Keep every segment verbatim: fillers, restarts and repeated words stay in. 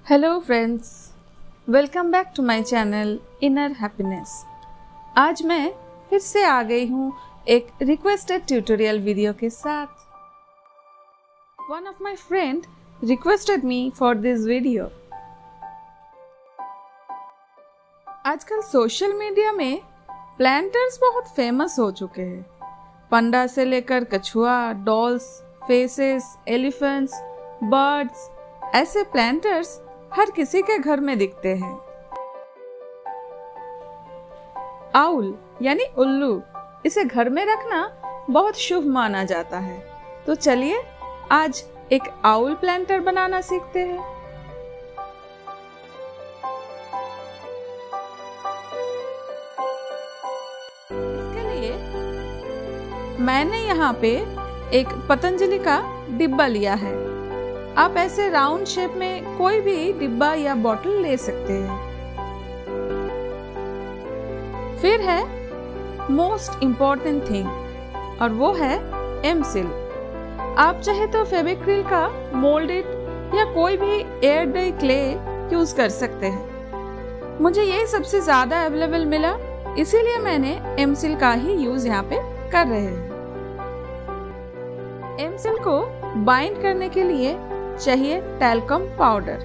Hello friends, welcome back to my channel inner happiness. आज मैं फिर से आ गई हूँ एक रिक्वेस्टेड ट्यूटोरियल वीडियो के साथ। One of my friend requested me for this video. आजकल सोशल मीडिया में प्लांटर्स बहुत फेमस हो चुके हैं। पंडा से लेकर कछुआ, डॉल्स, फेसेस, एलिफेंट्स, बर्ड्स, ऐसे प्लांटर्स हर किसी के घर में दिखते हैं। आउल यानी उल्लू, इसे घर में रखना बहुत शुभ माना जाता है। तो चलिए आज एक आउल प्लांटर बनाना सीखते हैं। इसके लिए मैंने यहाँ पे एक पतंजलि का डिब्बा लिया है। आप ऐसे राउंड शेप में कोई भी डिब्बा या बॉटल ले सकते हैं। फिर है मोस्ट इम्पॉर्टेंट थिंग, और वो है एमसिल। आप चाहे तो फेविक्रिल का मोल्डेड या कोई भी एयर ड्राई क्ले यूज कर सकते हैं। मुझे ये सबसे ज्यादा अवेलेबल मिला, इसीलिए मैंने एमसिल का ही यूज यहाँ पे कर रहे हैं। एमसिल को बाइंड करने के लिए चाहिए टैल्कम पाउडर।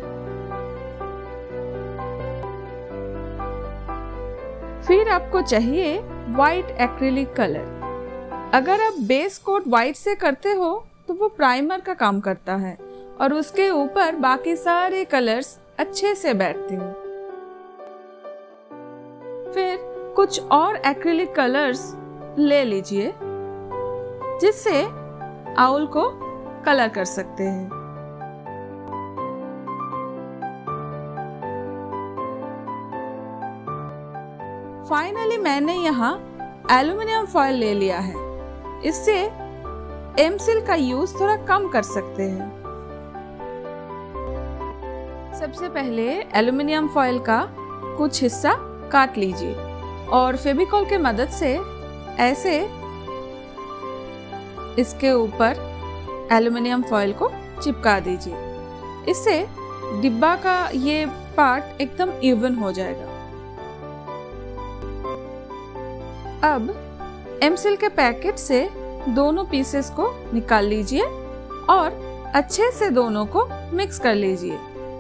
फिर आपको चाहिए व्हाइट एक्रिलिक कलर। अगर आप बेस कोट व्हाइट से करते हो तो वो प्राइमर का काम करता है और उसके ऊपर बाकी सारे कलर्स अच्छे से बैठते हैं। फिर कुछ और एक्रिलिक कलर्स ले लीजिए जिससे आउल को कलर कर सकते हैं। फाइनली मैंने यहाँ एल्युमिनियम फॉयल ले लिया है। इससे एमसिल का यूज थोड़ा कम कर सकते हैं। सबसे पहले एल्युमिनियम फॉयल का कुछ हिस्सा काट लीजिए और फेविकॉल के मदद से ऐसे इसके ऊपर एल्युमिनियम फॉयल को चिपका दीजिए। इससे डिब्बा का ये पार्ट एकदम इवन हो जाएगा। अब एमसिल के पैकेट से दोनों पीसेस को निकाल लीजिए और अच्छे से दोनों को मिक्स कर लीजिए।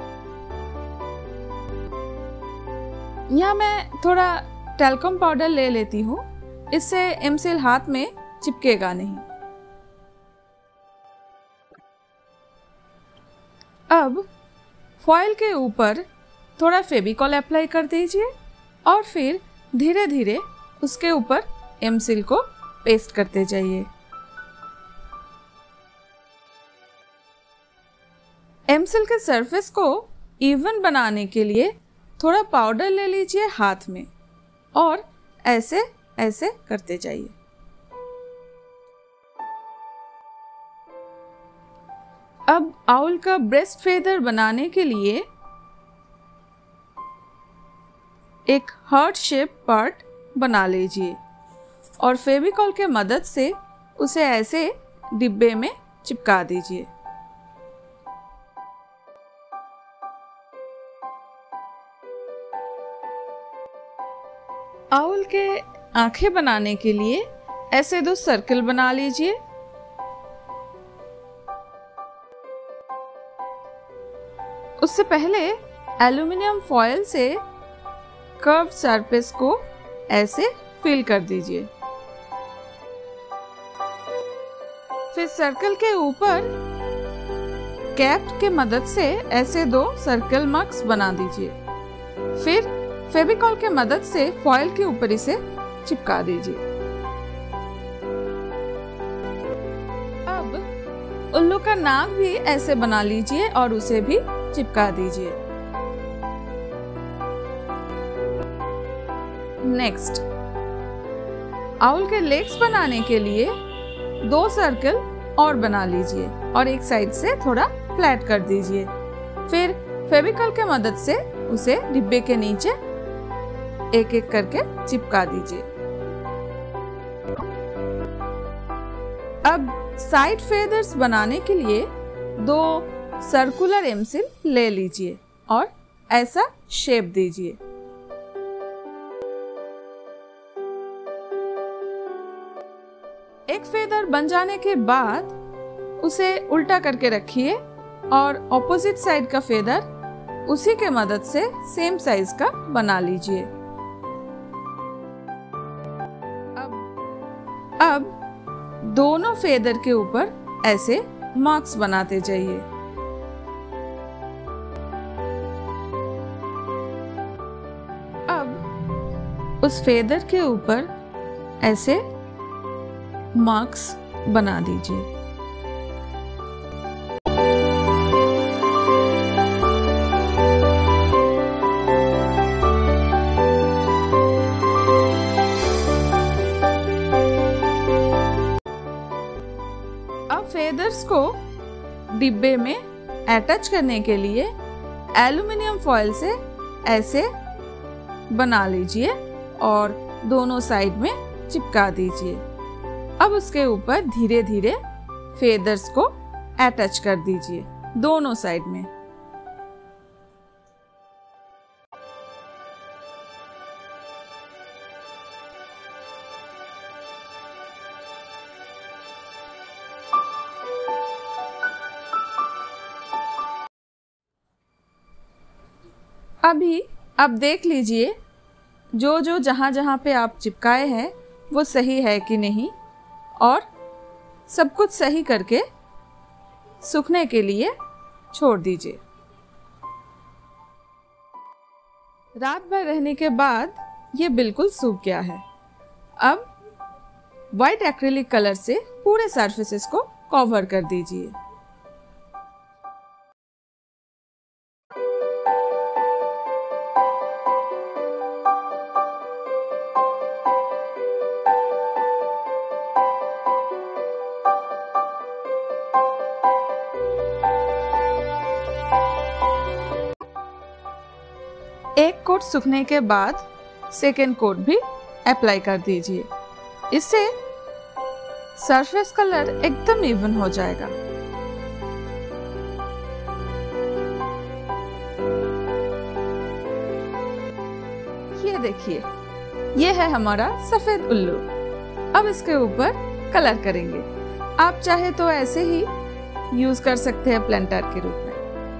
यहाँ मैं थोड़ा टैल्कम पाउडर ले लेती हूँ, इससे एमसिल हाथ में चिपकेगा नहीं। अब फॉयल के ऊपर थोड़ा फेविकॉल अप्लाई कर दीजिए और फिर धीरे धीरे उसके ऊपर एमसिल को पेस्ट करते जाइए। एमसिल के सरफेस को इवन बनाने के लिए थोड़ा पाउडर ले लीजिए हाथ में और ऐसे ऐसे करते जाइए। अब आउल का ब्रेस्ट फेदर बनाने के लिए एक हार्ट शेप पार्ट बना लीजिए और फेविकॉल के मदद से उसे ऐसे डिब्बे में चिपका दीजिए। आउल के आंखें बनाने के लिए ऐसे दो सर्कल बना लीजिए। उससे पहले एल्युमिनियम फॉयल से कर्व सरफेस को ऐसे फिल कर दीजिए। फिर सर्कल के ऊपर कैप के मदद से ऐसे दो सर्कल मार्क्स बना दीजिए। फिर फेविकॉल के मदद से फॉयल के ऊपर इसे चिपका दीजिए। अब उल्लू का नाक भी ऐसे बना लीजिए और उसे भी चिपका दीजिए। नेक्स्ट, आउल के लेग्स बनाने के लिए दो सर्कल और बना लीजिए और एक साइड से थोड़ा फ्लैट कर दीजिए। फिर फेविकॉल के मदद से उसे डिब्बे के नीचे एक एक करके चिपका दीजिए। अब साइड फेदर्स बनाने के लिए दो सर्कुलर एमसिल ले लीजिए और ऐसा शेप दीजिए। एक फेदर बन जाने के बाद उसे उल्टा करके रखिए और ऑपोजिट साइड का फेदर उसी के मदद से सेम साइज का बना लीजिए। अब अब दोनों फेदर के ऊपर ऐसे मार्क्स बनाते जाइए। अब उस फेदर के ऊपर ऐसे मार्क्स बना दीजिए। अब फेदर्स को डिब्बे में अटैच करने के लिए एल्युमिनियम फॉयल से ऐसे बना लीजिए और दोनों साइड में चिपका दीजिए। अब उसके ऊपर धीरे धीरे फेदर्स को अटैच कर दीजिए दोनों साइड में। अभी अब देख लीजिए जो जो जहाँ जहाँ पे आप चिपकाए हैं वो सही है कि नहीं, और सब कुछ सही करके सूखने के लिए छोड़ दीजिए। रात भर रहने के बाद ये बिल्कुल सूख गया है। अब वाइट एक्रिलिक कलर से पूरे सरफेसेस को कवर कर दीजिए। एक कोट सूखने के बाद सेकेंड कोट भी अप्लाई कर दीजिए। इससे सरफेस कलर एकदम इवन हो जाएगा। ये देखिए, ये है हमारा सफेद उल्लू। अब इसके ऊपर कलर करेंगे। आप चाहे तो ऐसे ही यूज कर सकते हैं प्लेंटर के रूप में।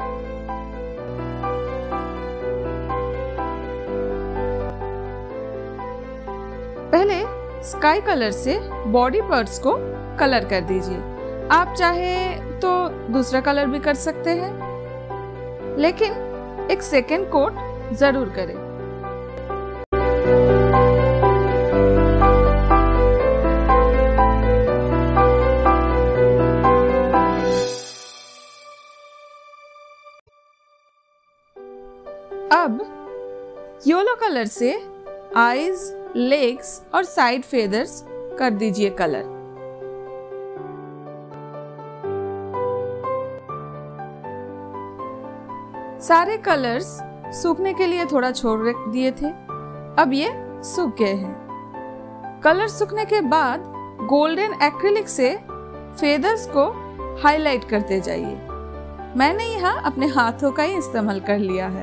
पहले स्काई कलर से बॉडी पार्ट्स को कलर कर दीजिए। आप चाहे तो दूसरा कलर भी कर सकते हैं, लेकिन एक सेकेंड कोट जरूर करें। अब येलो कलर से आईज, लेग्स और साइड फेदर्स कर दीजिए कलर। सारे कलर्स सूखने के लिए थोड़ा छोड़ दिए थे, अब ये सूख गए हैं। कलर सूखने के बाद गोल्डन एक्रिलिक से फेदर्स को हाईलाइट करते जाइए। मैंने यहाँ अपने हाथों का ही इस्तेमाल कर लिया है।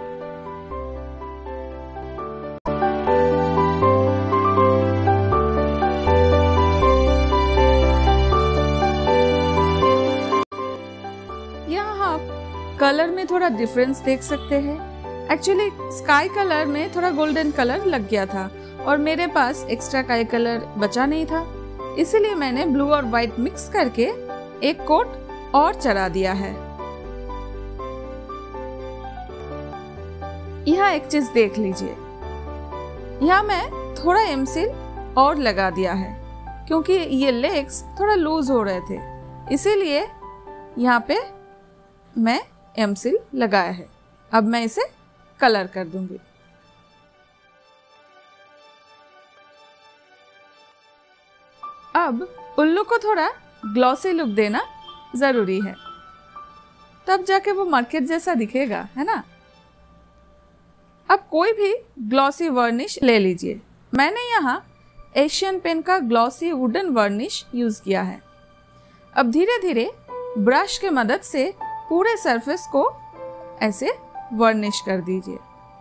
कलर में थोड़ा डिफरेंस देख सकते हैं। एक्चुअली स्काई कलर में थोड़ा गोल्डन कलर लग गया था और मेरे पास एक्स्ट्रा स्काई कलर बचा नहीं था, इसीलिए मैंने ब्लू और व्हाइट मिक्स करके एक कोट और चढ़ा दिया है। यहाँ एक चीज देख लीजिए, यहाँ मैं थोड़ा एमसिल और लगा दिया है क्योंकि ये लेग्स थोड़ा लूज हो रहे थे, इसीलिए यहाँ पे मैं एमसिल लगाया है। अब मैं इसे कलर कर दूंगी। अब उल्लू को थोड़ा ग्लॉसी लुक देना जरूरी है, तब जाके वो मार्केट जैसा दिखेगा, है ना। अब कोई भी ग्लॉसी वर्निश ले लीजिए। मैंने यहाँ एशियन पेंट का ग्लॉसी वुडन वर्निश यूज किया है। अब धीरे धीरे ब्रश के मदद से पूरे सरफेस को ऐसे वर्निश कर दीजिए।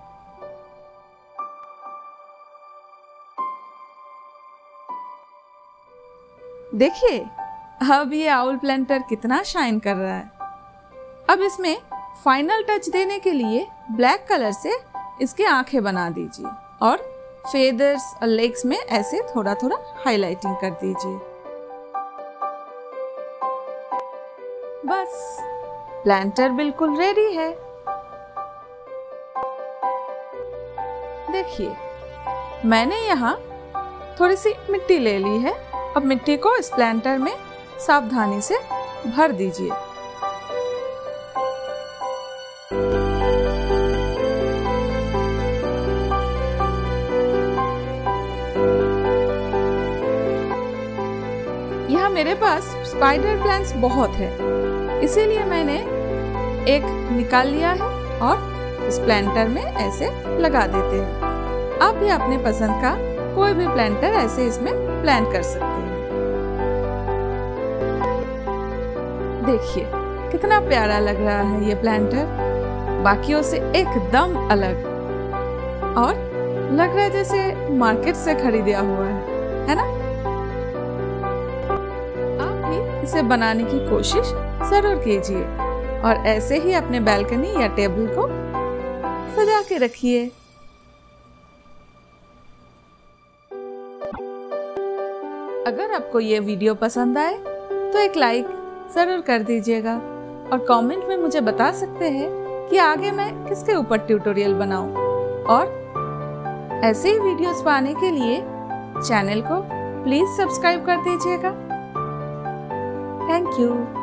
देखिए अब ये आउल प्लांटर कितना शाइन कर रहा है। अब इसमें फाइनल टच देने के लिए ब्लैक कलर से इसके आंखें बना दीजिए और फेदर्स और लेग्स में ऐसे थोड़ा थोड़ा हाइलाइटिंग कर दीजिए। बस प्लांटर बिल्कुल रेडी है। देखिए मैंने यहाँ थोड़ी सी मिट्टी ले ली है। अब मिट्टी को इस प्लांटर में सावधानी से भर दीजिए। यहाँ मेरे पास स्पाइडर प्लांट्स बहुत है, इसीलिए मैंने एक निकाल लिया है और इस प्लांटर में ऐसे लगा देते हैं। आप भी अपने पसंद का कोई भी प्लांटर ऐसे इसमें प्लांट कर सकते हैं। देखिए कितना प्यारा लग रहा है ये प्लांटर, बाकियों से एकदम अलग, और लग रहा है जैसे मार्केट से खरीदा हुआ है, है ना? आप भी इसे बनाने की कोशिश जरूर कीजिए और ऐसे ही अपने बालकनी या टेबल को सजा के रखिए। अगर आपको ये वीडियो पसंद आए तो एक लाइक जरूर कर दीजिएगा और कमेंट में मुझे बता सकते हैं कि आगे मैं किसके ऊपर ट्यूटोरियल बनाऊं, और ऐसे ही वीडियोस पाने के लिए चैनल को प्लीज सब्सक्राइब कर दीजिएगा। Thank you.